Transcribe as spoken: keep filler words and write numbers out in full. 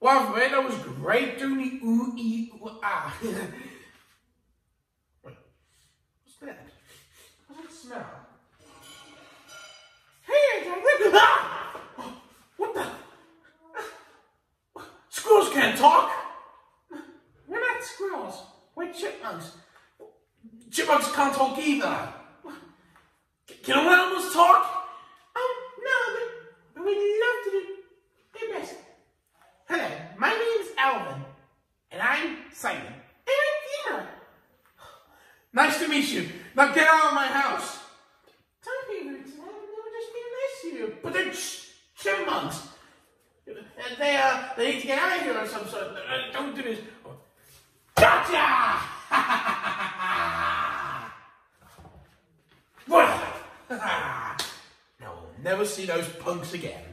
Well, man, that was great doing the ooh, ee, ooh, ah. Wait, what's that? What's that smell? Hey, David! Ah! What the? Squirrels can't talk! We're not squirrels. We're chipmunks. Chipmunks can't talk either. Can animals talk? Oh, no, but we love to do their best. Hello, my name's Alvin, and I'm Simon. And I'm Peter. Nice to meet you. Now get out of my house. Don't be rude to them. They were just being nice to you. But they're ch chipmunks. They, uh, they need to get out of here or some sort. Uh, don't do this. Gotcha! No, we'll never see those punks again.